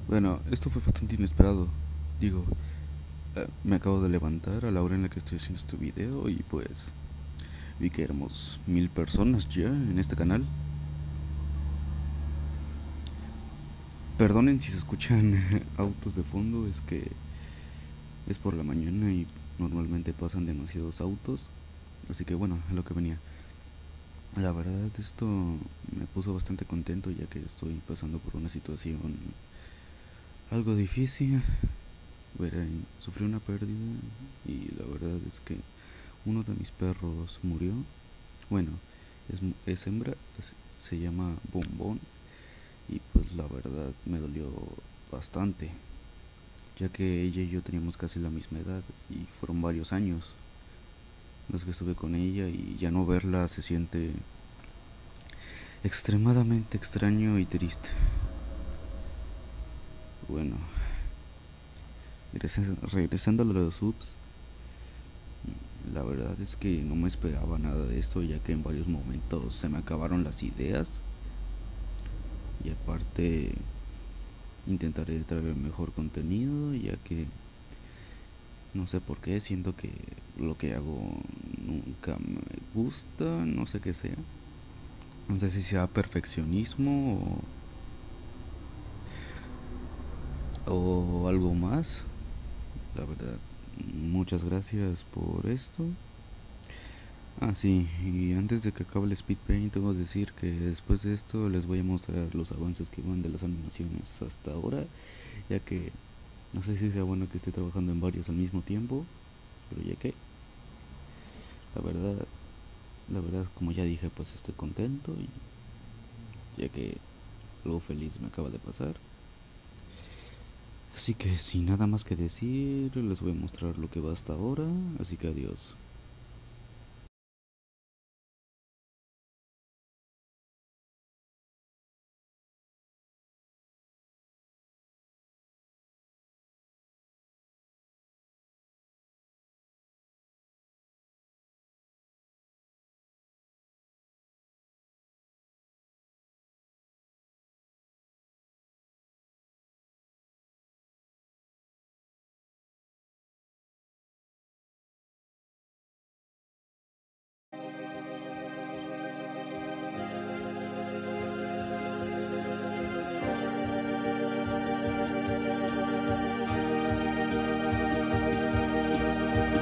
Bueno, esto fue bastante inesperado. Digo, me acabo de levantar a la hora en la que estoy haciendo este video y pues vi que éramos 1000 personas ya en este canal. Perdonen si se escuchan autos de fondo, es que es por la mañana y normalmente pasan demasiados autos. Así que bueno, a lo que venía. La verdad esto me puso bastante contento ya que estoy pasando por una situación algo difícil. Verán, sufrí una pérdida y la verdad es que uno de mis perros murió. Bueno, es hembra, se llama Bombón y pues la verdad me dolió bastante, ya que ella y yo teníamos casi la misma edad y fueron varios años los que estuve con ella y ya no verla se siente extremadamente extraño y triste. Bueno, regresando a los subs, la verdad es que no me esperaba nada de esto, ya que en varios momentos se me acabaron las ideas y aparte intentaré traer el mejor contenido, ya que no sé por qué siento que lo que hago nunca me gusta, no sé qué sea. No sé si sea perfeccionismo o algo más. La verdad, muchas gracias por esto. Ah, sí, y antes de que acabe el speed paint, tengo que decir que después de esto les voy a mostrar los avances que van de las animaciones hasta ahora, ya que no sé si sea bueno que esté trabajando en varios al mismo tiempo, pero ya que la verdad, la verdad, como ya dije, pues estoy contento, ya que algo feliz me acaba de pasar. Así que sin nada más que decir, les voy a mostrar lo que va hasta ahora, así que adiós.